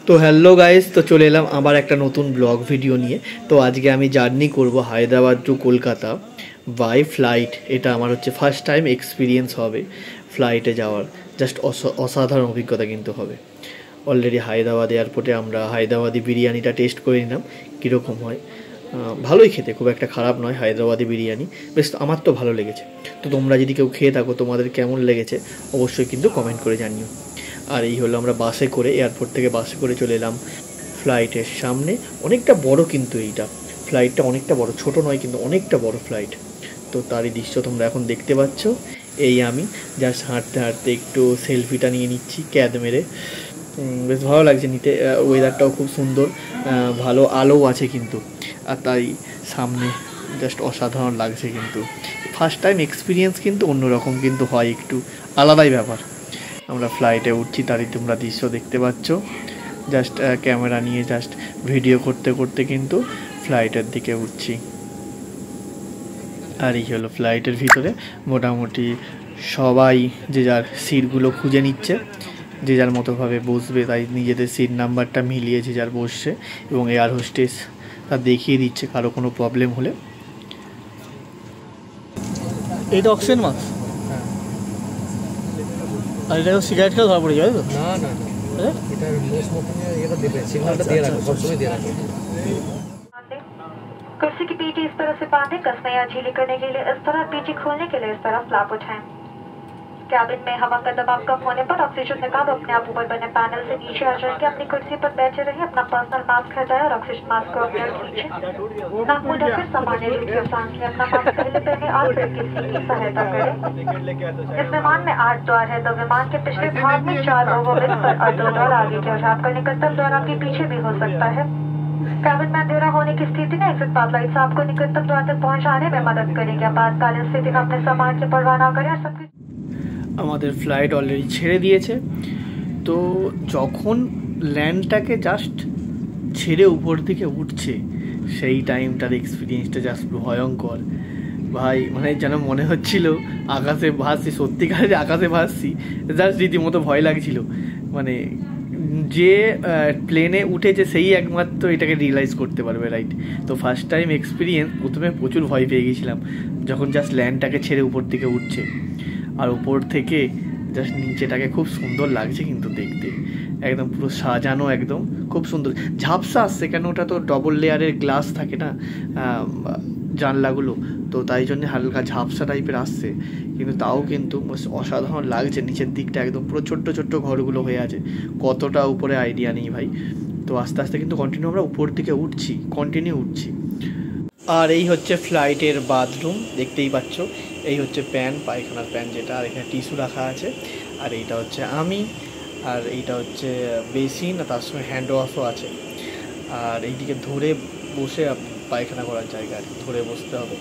তো hello guys, তো চলে এলাম আবার একটা নতুন ব্লগ ভিডিও নিয়ে। তো আজকে আমি জার্নি করব Hyderabad to Kolkata by flight. এটা আমার হচ্ছে ফার্স্ট টাইম এক্সপিরিয়েন্স হবে ফ্লাইটে যাওয়ার। জাস্ট অসাধারণ অভিজ্ঞতা কিন্তু হবে। অলরেডি হায়দ্রাবাদ এয়ারপোর্টে আমরা হায়দ্রাবাদি বিরিয়ানিটা টেস্ট করে নিলাম, কীরকম হয়। ভালোই খেতে, খুব একটা খারাপ নয় হায়দ্রাবাদি বিরিয়ানি, বেশ আমার তো ভালো লেগেছে। তো তোমরা যদি কেউ খেয়ে থাকো, তোমাদের কেমন লেগেছে অবশ্যই কিন্তু কমেন্ট করে জানিও। আর এই হলো আমরা বাসে করে, এয়ারপোর্ট থেকে বাসে করে চলে এলাম ফ্লাইটের সামনে। অনেকটা বড় কিন্তু এইটা ফ্লাইটটা, অনেকটা বড়, ছোট নয় কিন্তু অনেকটা বড় ফ্লাইট। তো তারই দৃশ্য তোমরা এখন দেখতে পাচ্ছ। এই আমি জাস্ট হাঁটতে হাঁটতে একটু সেলফিটা নিয়ে নিচ্ছি ক্যাদ মেরে। বেশ ভালো লাগছে নিতে, ওয়েদারটাও খুব সুন্দর, ভালো আলো আছে কিন্তু। আর তাই সামনে জাস্ট অসাধারণ লাগছে কিন্তু। ফার্স্ট টাইম এক্সপিরিয়েন্স কিন্তু অন্যরকম কিন্তু হয়, একটু আলাদাই ব্যাপার। আমরা ফ্লাইটে উঠছি, তারই তোমরা দৃশ্য দেখতে পাচ্ছ। জাস্ট ক্যামেরা নিয়ে জাস্ট ভিডিও করতে করতে কিন্তু ফ্লাইটের দিকে উঠছি। আর এই হলো ফ্লাইটের ভিতরে মোটামুটি সবাই যে যার সিটগুলো খুঁজে নিচ্ছে, যে যার মতোভাবে বসবে, তাই নিজেদের সিট নাম্বারটা মিলিয়ে যে যার বসছে। এবং এয়ার হোস্টেস তা দেখিয়ে দিচ্ছে কারো কোনো প্রবলেম হলে। এইটা অক্সিজেন মাস্ক, আর এটা সিগারেট খেয়ে ধরা পড়ে যাবে তো? না না না, এটা নো স্মোকিং এর এটা দেবে, সিগন্যালটা দিয়ে রাখো, সবসময় দিয়ে রাখো। कुर्सी की पीठी इस तरह से बांधे, कसने या ढीली करने के लिए इस तरह, पीठी खोलने के लिए इस तरह फ्लैप उठाएं। कैबिन में हवा का दबाव कम होने पर ऑक्सीजन निकाब अपने आप ऊपर बने पैनल से नीचे आ जाएंगे। अपनी कुर्सी पर बैठे रहिए, अपना पर्सनल मास्क हटाएं और ऑक्सीजन मास्क को अपने खींचे। नाक मुंह ढककर सामान्य रूप से सांस लें। अपना मास्क पहले पहने और फिर किसी की सहायता करें। इस विमान में 8 द्वार है, तो विमान के पिछले भाग में 4 ओवरब्रिज पर और 2 द्वार आगे के, और आपका निकटतम द्वार आपके पीछे भी हो सकता है। कैबिन में अंधेरा होने की स्थिति में एग्जिट पाथ लाइट्स आपको निकटतम द्वार तक पहुंचाने में मदद करेगी। आपातकालीन स्थिति में अपने सामान की परवाह न करें और सबकी। আমাদের ফ্লাইট অলরেডি ছেড়ে দিয়েছে। তো যখন ল্যান্ডটাকে জাস্ট ছেড়ে উপর দিকে উঠছে, সেই টাইমটার এক্সপিরিয়েন্সটা জাস্ট ভয়ঙ্কর ভাই। মানে যেন মনে হচ্ছিল আকাশে ভাসছি, সত্যিকারের আকাশে ভাসছি। জাস্ট রীতিমতো ভয় লাগছিল। মানে যে প্লেনে উঠেছে সেই একমাত্র এটাকে রিয়েলাইজ করতে পারবে, রাইট? তো ফার্স্ট টাইম এক্সপিরিয়েন্স, প্রথমে প্রচুর ভয় পেয়ে গেছিলাম যখন জাস্ট ল্যান্ডটাকে ছেড়ে উপর দিকে উঠছে। আর উপর থেকে জাস্ট নিচেটাকে খুব সুন্দর লাগছে কিন্তু দেখতে, একদম পুরো সাজানো, একদম খুব সুন্দর। ঝাপসা আসছে, কেন ওটা তো ডবল লেয়ারের গ্লাস থাকে না জানলাগুলো, তো তাই জন্য হালকা ঝাপসা টাইপের আসছে। কিন্তু তাও কিন্তু অসাধারণ লাগছে। নিচের দিকটা একদম পুরো ছোট্ট ছোট্ট ঘরগুলো হয়ে আছে, কতটা উপরে আইডিয়া নেই ভাই। তো আস্তে আস্তে কিন্তু কন্টিনিউ আমরা উপর দিকে উঠছি, কন্টিনিউ উঠছি। আর এই হচ্ছে ফ্লাইটের বাথরুম, দেখতেই পাচ্ছ। এই হচ্ছে প্যান, পায়খানার প্যান যেটা, আর এখানে টিস্যু রাখা আছে। আর এইটা হচ্ছে আমি, আর এইটা হচ্ছে বেসিন, আর তার সঙ্গে হ্যান্ড ওয়াশও আছে। আর এইদিকে ধরে বসে পায়খানা করার জায়গা, আর ধরে বসতে হবে।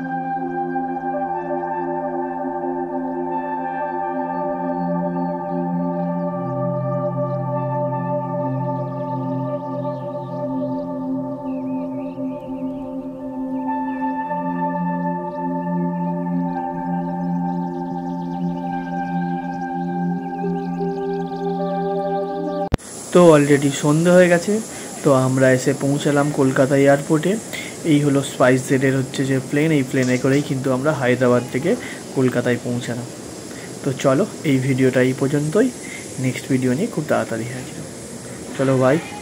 তো অলরেডি সন্ধে হয়ে গেছে। তো আমরা এসে পৌঁছালাম কলকাতা এয়ারপোর্টে। এই হলো স্পাইস জেটের হচ্ছে যে প্লেন, এই প্লেনে করেই কিন্তু আমরা হায়দ্রাবাদ থেকে কলকাতায় পৌঁছালাম। তো চলো, এই ভিডিওটা এই পর্যন্তই। নেক্সট ভিডিও নিয়ে খুব তাড়াতাড়ি আসবে। চলো বাই।